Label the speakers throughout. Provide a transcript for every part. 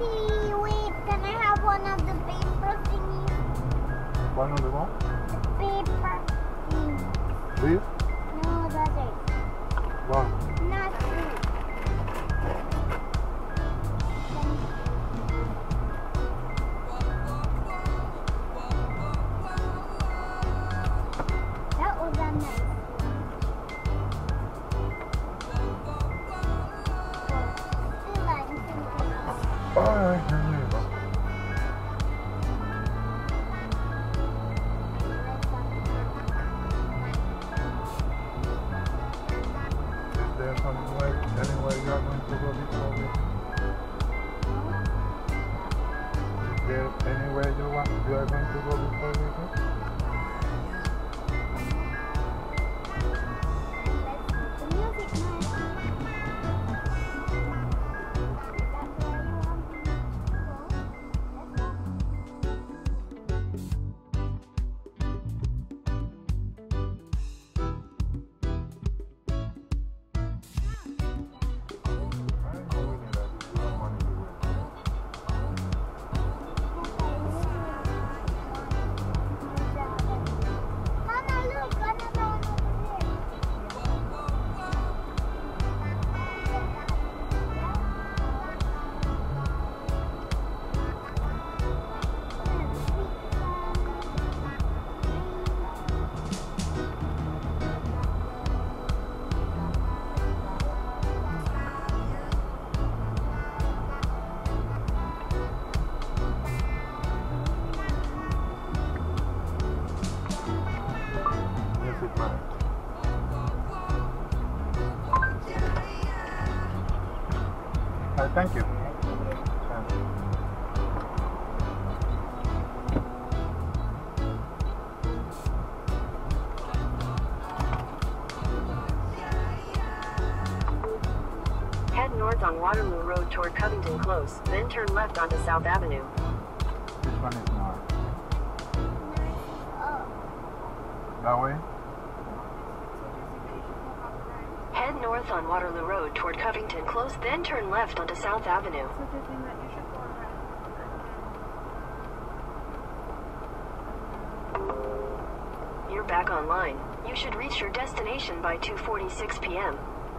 Speaker 1: wait, can I have one of the paper thingies?
Speaker 2: One of the what?
Speaker 1: Paper thingies.
Speaker 2: This?
Speaker 1: No, that is.
Speaker 2: What?
Speaker 1: Not this. That was a nice one. Still I'm thinking.
Speaker 2: Alright, here you go. Is there somewhere, anywhere you are going to go before we? Is there anywhere you are going to go before we go?
Speaker 1: The music might. That's where you want me to go. Mama, look, another one over there.
Speaker 2: Music man. Thank you.
Speaker 3: Head north on Waterloo Road toward Covington Close, then turn left onto South Avenue.
Speaker 2: Which one is north? That way?
Speaker 3: Head north on Waterloo Road toward Covington Close, then turn left onto South Avenue. You're back online. You should reach your destination by 2:46 p.m.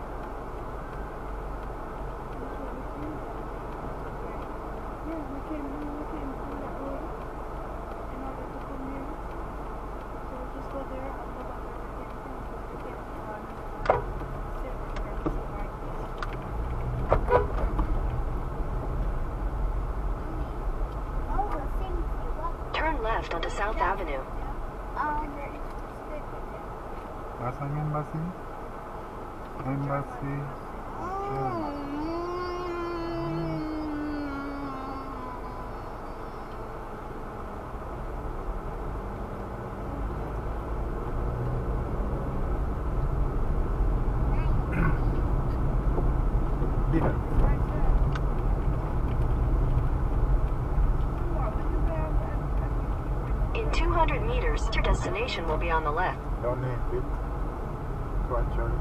Speaker 3: Turn left onto South Avenue.
Speaker 2: That's an embassy? Embassy. Here.
Speaker 3: In 200 meters, your destination will be on the left.
Speaker 2: Don't need it. To a church.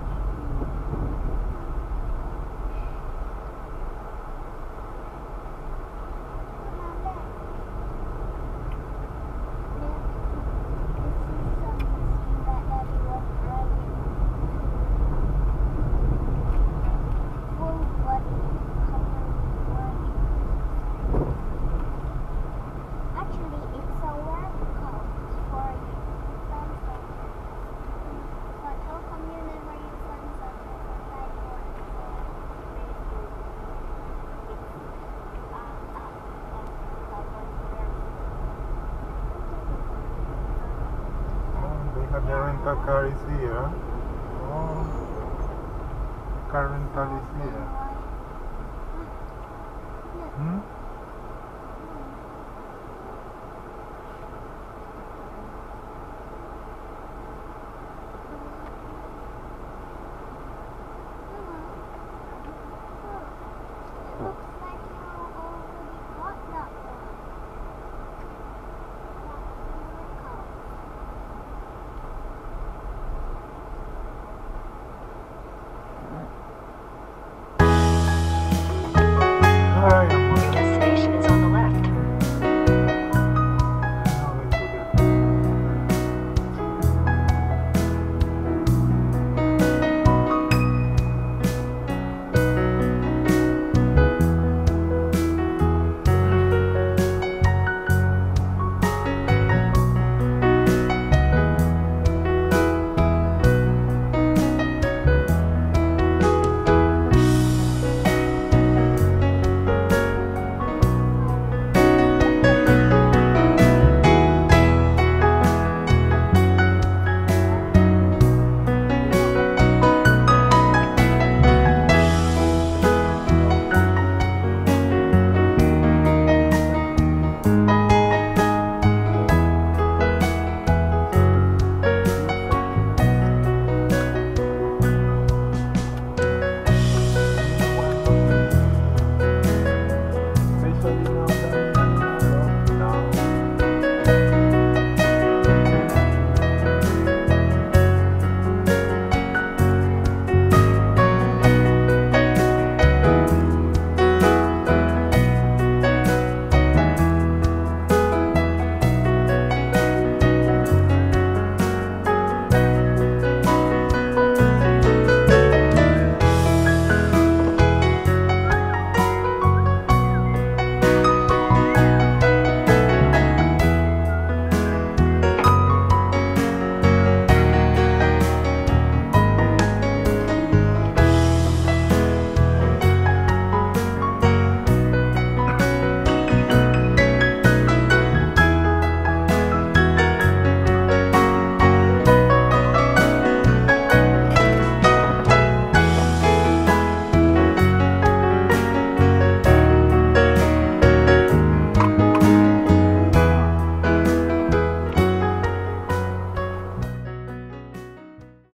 Speaker 2: The rental car is here. Oh, car rental is here. Hmm? Hi, amor. study